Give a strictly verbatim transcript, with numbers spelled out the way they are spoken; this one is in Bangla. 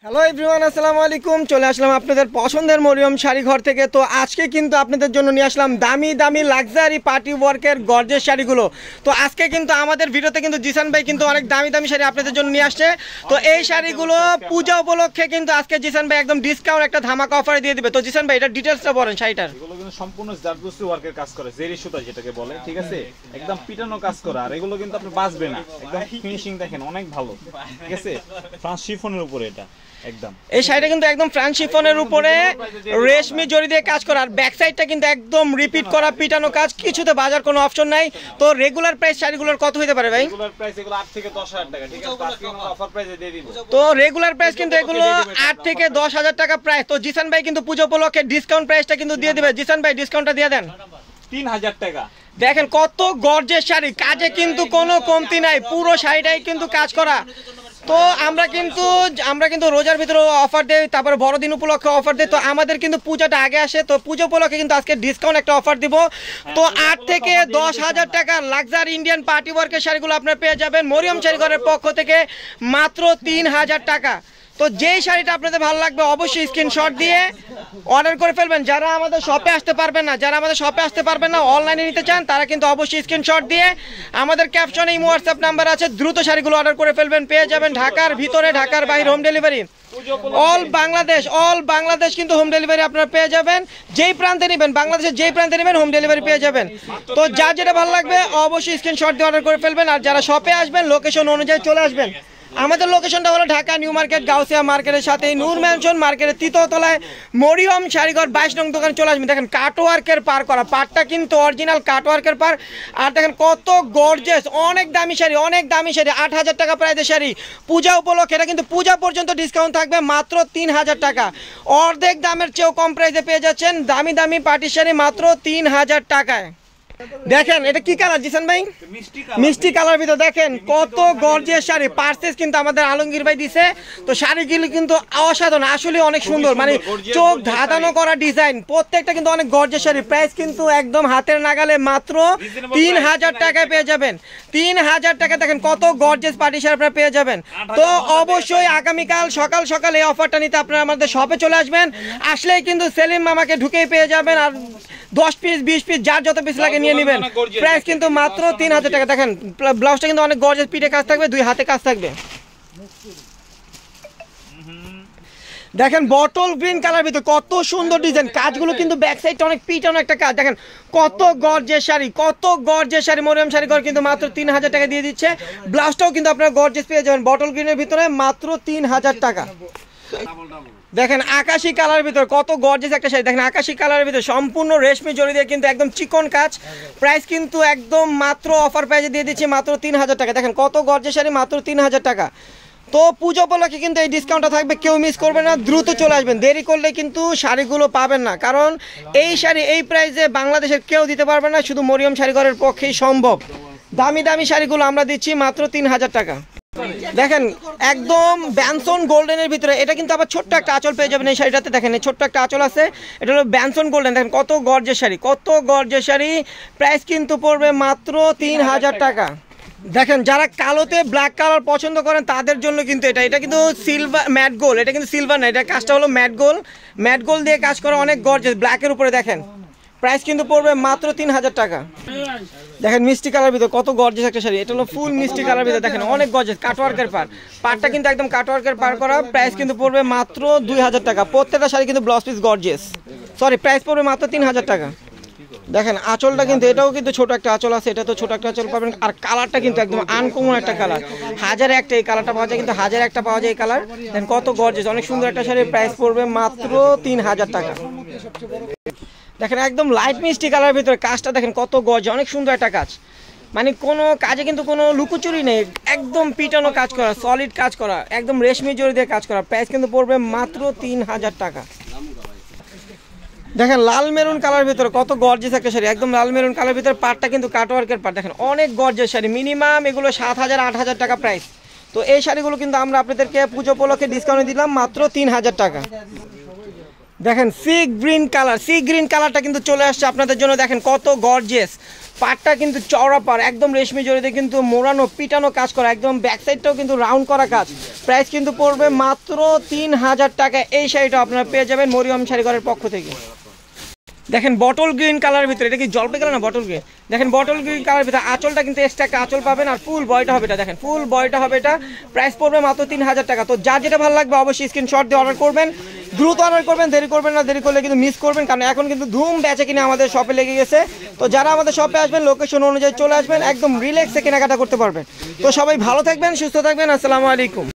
হ্যালো এভরিওয়ান, আসসালামু আলাইকুম। চলে আসলাম আপনাদের পছন্দের মরিয়ম শাড়ি ঘর থেকে। তো আজকে কিন্তু আপনাদের জন্য নিয়ে আসলাম দামি দামি লাক্সারি পার্টি ওয়ার্কের গর্জেস শাড়িগুলো। তো আজকে কিন্তু আমাদের ভিডিওতে কিন্তু জিসান ভাই কিন্তু অনেক দামি দামি শাড়ি আপনাদের জন্য নিয়ে আসছে। তো এই শাড়িগুলো পূজা উপলক্ষে কিন্তু আজকে জিসান ভাই একদম ডিসকাউন্ট একটা ধামাকা অফারে দিয়ে দিবে। তো জিসান ভাই এটা ডিটেইলসটা বলেন শাড়িটার। এগুলো কিন্তু সম্পূর্ণ জারদস্তি ওয়ার্কের কাজ করে, জেরি সুতা যেটাকে বলে, ঠিক আছে? একদম পিটানো কাজ করা, আর এগুলো কিন্তু আপনি বাঁচবে না। একদম ফিনিশিং দেখেন অনেক ভালো, ঠিক আছে? ফ্রান্স শিফনের উপরে এটা একদম। এই শাড়িটা কিন্তু একদম ফ্রান্স শিফনের উপরে রেশমি জরি দিয়ে কাজ করা, আর ব্যাক সাইডটা কিন্তু একদম রিপিট করা পিটানো কাজ, কিছুতে বাজার কোনো অপশন নাই। তো রেগুলার প্রাইস শাড়িগুলোর কত হতে পারে ভাই? রেগুলার প্রাইস এগুলো আট থেকে দশ হাজার টাকা, ঠিক আছে? আজকে আমরা অফার প্রাইসে দিয়ে দিব। তো রেগুলার প্রাইস কিন্তু এগুলো আট থেকে দশ হাজার টাকা প্রাইস। তো জিসান ভাই কিন্তু পুজো উপলক্ষে ডিসকাউন্ট প্রাইসটা কিন্তু দিয়ে দিবে। জিসান ভাই ডিসকাউন্টটা দিয়ে দেন তিন হাজার টাকা। দেখেন কত গর্জেস শাড়ি, কাজে কিন্তু কোনো কমতি নাই, পুরো শাড়িটাই কিন্তু কাজ করা। তো আমরা কিন্তু আমরা কিন্তু রোজার ভিতরে অফার দেই, তারপরে বড়দিন উপলক্ষে অফার দেই। তো আমাদের কিন্তু পূজাটা আগে আসে, তো পুজো উপলক্ষে কিন্তু আজকে ডিসকাউন্ট একটা অফার দিব। তো আট থেকে দশ হাজার টাকা লাক্সারি ইন্ডিয়ান পার্টি ওয়ার্কের শাড়িগুলো আপনারা পেয়ে যাবেন মরিয়ম শাড়িঘরের পক্ষ থেকে মাত্র তিন হাজার টাকা। তো যেই শাড়িটা আপনাদের ভালো লাগবে অবশ্যই স্ক্রিনশট দিয়ে অর্ডার করে ফেলবেন। যারা আমাদের শপে আসতে পারবেন না যারা আমাদের শপে আসতে পারবেন না অনলাইনে নিতে চান, তারা কিন্তু অবশ্যই স্ক্রিনশট দিয়ে আমাদের ক্যাপশনে ইমো হোয়াটসঅ্যাপ নাম্বার আছে, দ্রুত শাড়িগুলো অর্ডার করে ফেলবেন। পেয়ে যাবেন ঢাকার ভিতরে, ঢাকার বাইরে home delivery all Bangladesh all Bangladesh কিন্তু হোম ডেলিভারি আপনারা পেয়ে যাবেন। যেই প্রান্তে নেবেন, বাংলাদেশের যেই প্রান্তে নেবেন হোম ডেলিভারি পেয়ে যাবেন। তো যার যেটা ভালো লাগবে অবশ্যই স্ক্রিনশট দিয়ে অর্ডার করে ফেলবেন। আর যারা শপে আসবেন লোকেশন অনুযায়ী চলে আসবেন। আমাদের লোকেশনটা হলো ঢাকা নিউ মার্কেট, গাউসিয়া মার্কেটের সাথে নূর ম্যানশন মার্কেটের তৃতীয় তলায় মরিয়ম শাড়িঘর বাইশ নং দোকান চলে আসবেন। দেখেন কাটওয়ার্কের পার করা, পারটা কিন্তু অরিজিনাল কাটওয়ার্কের পার। আর দেখেন কত গর্জেস, অনেক দামি শাড়ি, অনেক দামি শাড়ি, আট হাজার টাকা প্রাইসের শাড়ি পূজা উপলক্ষে। এটা কিন্তু পূজা পর্যন্ত ডিসকাউন্ট থাকবে মাত্র তিন হাজার টাকা। অর্ধেক দামের চেয়েও কম প্রাইসে পেয়ে যাচ্ছেন দামি দামি পার্টির শাড়ি মাত্র তিন হাজার টাকায়। দেখেন এটা কি কালার জিসান ভাই? মিষ্টি কালার ভিতর দেখেন কত গর্জিয়াস শাড়ি। পার্সেস কিন্তু আমাদের আলমগীর ভাই দিছে। তো শাড়িগুলো কিন্তু অসাধারণ, আসলে অনেক সুন্দর, মানে চোখ ধাঁধানো করা ডিজাইন, প্রত্যেকটা কিন্তু অনেক গর্জিয়াস শাড়ি। প্রাইস কিন্তু একদম হাতের নাগালে মাত্র তিন হাজার টাকায় পেয়ে যাবেন। তিন হাজার টাকা দেখেন কত গর্জিয়াস পার্টি শাড়ি আপনারা পেয়ে যাবেন। তো অবশ্যই আগামীকাল সকাল সকাল এই অফারটা নিতে আপনারা আমাদের শপে চলে আসবেন। আসলেই কিন্তু সেলিম মামাকে ঢুকেই পেয়ে যাবেন। আর দশ পিস বিশ পিস যার যত পিস লাগে নিয়ে নেবেন। প্রাইস কিন্তু মাত্র তিন হাজার টাকা। দেখেন ব্লাউজটা কিন্তু অনেক গর্জিয়াস, পিঠে কাজ থাকবে, দুই হাতে কাজ থাকবে। দেখেন বটল গ্রিন কালার ভিতরে কত সুন্দর ডিজাইন, কাজগুলো কিন্তু ব্যাক সাইডটা অনেক পিটানো একটা কাজ। দেখেন কত গর্জিয়াস শাড়ি, কত গর্জিয়াস শাড়ি মরিয়ম শাড়িঘর কিন্তু মাত্র তিন হাজার টাকা দিয়ে দিচ্ছে। ব্লাউজটাও কিন্তু আপনারা গর্জিয়াস পেয়ে যাবেন বটল গ্রিনের ভিতরে মাত্র তিন হাজার টাকা। দেখেন আকাশি কালার ভিতর কত গর্জিয়াস একটা শাড়ি। দেখেন আকাশি কালারের ভিতর সম্পূর্ণ রেশমি জড়ি দিয়ে কিন্তু একদম চিকন কাজ। প্রাইস কিন্তু একদম মাত্র অফার প্রাইসে দিয়ে দিচ্ছি মাত্র তিন হাজার টাকা। দেখেন কত গর্জিয়াস শাড়ি মাত্র তিন হাজার টাকা। তো পুজো উপলক্ষে কিন্তু এই ডিসকাউন্টটা থাকবে, কেউ মিস করবে না, দ্রুত চলে আসবেন। দেরি করলে কিন্তু শাড়িগুলো পাবেন না, কারণ এই শাড়ি এই প্রাইসে বাংলাদেশের কেউ দিতে পারবে না, শুধু মরিয়ম শাড়িঘরের পক্ষেই সম্ভব। দামি দামি শাড়িগুলো আমরা দিচ্ছি মাত্র তিন হাজার টাকা। দেখেন একদম ব্যানসন গোল্ডেনের ভিতরে, এটা কিন্তু আবার ছোট্ট একটা আঁচল পেয়ে যাবেন এই শাড়িটাতে। দেখেন ছোট্ট একটা আঁচল আছে, এটা হলো ব্যানসন গোল্ডেন। দেখেন কত গর্জেস শাড়ি, কত গর্জেস শাড়ি। প্রাইস কিন্তু পড়বে মাত্র তিন হাজার টাকা। দেখেন যারা কালোতে ব্ল্যাক কালার পছন্দ করেন তাদের জন্য কিন্তু এটা এটা কিন্তু সিলভার ম্যাট গোল্ড, এটা কিন্তু সিলভার না, এটা কাজটা হলো ম্যাট গোল্ড। ম্যাট গোল্ড দিয়ে কাজ করা, অনেক গর্জেস ব্ল্যাকের উপরে। দেখেন প্রাইস কিন্তু পড়বে মাত্র তিন হাজার টাকা। দেখেন মিষ্টি কালার ভিতরে কত গর্জিয়াস একটা শাড়ি, এটা হলো ফুল মিষ্টি কালার ভিতরে। দেখেন অনেক গর্জিয়াস কাটওয়ার্কের পার, পারটা কিন্তু একদম কাটওয়ার্কের পার করা। প্রাইস কিন্তু পড়বে মাত্র দুই হাজার টাকা। প্রত্যেকটা শাড়ি কিন্তু blouse piece gorgeous, sorry price পড়বে মাত্র তিন হাজার টাকা। দেখেন আঁচলটা কিন্তু এটাও কিন্তু ছোট একটা আঁচল আছে, এটা তো ছোট একটা আঁচল পাবেন। আর কালারটা কিন্তু একদম আনকমন একটা কালার, হাজারে একটা এই কালারটা পাওয়া যায়, কিন্তু হাজারে একটা পাওয়া যায় এই কালার। দেখেন কত গর্জিয়াস, অনেক সুন্দর একটা শাড়ি। প্রাইস পড়বে মাত্র তিন হাজার টাকা। দেখেন একদম লাইট মিষ্টি কালার ভিতরে কাজটা দেখেন কত গর্জিয়াস, অনেক সুন্দর একটা কাজ, মানে কোনো কাজে কিন্তু কোনো লুকোচুরি নেই, একদম পিটানো কাজ করা, সলিড কাজ করা, একদম রেশমি জড়ি দিয়ে কাজ করা। প্রাইস কিন্তু পড়বে মাত্র তিন হাজার টাকা। দেখেন লাল মেরুন কালার ভিতরে কত গর্জিয়াস একটা শাড়ি, একদম লাল মেরুন কালার ভিতরে। পাটটা কিন্তু কাটওয়ার্কের পাট। দেখেন অনেক গর্জিয়াস শাড়ি, মিনিমাম এগুলো সাত হাজার আট হাজার টাকা প্রাইস। তো এই শাড়িগুলো কিন্তু আমরা আপনাদেরকে পুজো উপলক্ষে ডিসকাউন্টে দিলাম মাত্র তিন হাজার টাকা। দেখেন sea green colour, sea green কালারটা কিন্তু চলে আসছে আপনাদের জন্য। দেখেন কত গর্জিয়াস, পাটটা কিন্তু চওড়া পার, একদম রেশমি জড়িতে কিন্তু মোড়ানো পিটানো কাজ করা, একদম ব্যাক সাইডটাও কিন্তু রাউন্ড করা কাজ। প্রাইস কিন্তু পড়বে মাত্র তিন হাজার টাকা। এই শাড়িটা আপনারা পেয়ে যাবেন মরিয়ম শাড়িঘরের পক্ষ থেকে। দেখেন বটল গ্রিন কালারের ভিতরে, এটা কি জলপাই কালার না বটল গ্রিন, দেখেন বটল গ্রিন কালারের ভিতরে আঁচলটা কিন্তু এক্সট্রা একটা আঁচল পাবেন, আর ফুল বয়টা হবে এটা, দেখেন ফুল বয়টা হবে এটা। প্রাইস পড়বে মাত্র তিন হাজার টাকা। তো যা যেটা ভালো লাগবে অবশ্যই স্ক্রিনশট দিয়ে অর্ডার করবেন, দ্রুত অর্ডার করবেন, দেরি করবেন না, দেরি করলে কিন্তু মিস করবেন, কারণ এখন কিন্তু ধুম বেচে কিনে আমাদের শপে লেগে গেছে। তো যারা আমাদের শপে আসবেন লোকেশন অনুযায়ী চলে আসবেন, একদম রিল্যাক্সে কেনাকাটা করতে পারবেন। তো সবাই ভালো থাকবেন, সুস্থ থাকবেন, আসসালামু আলাইকুম।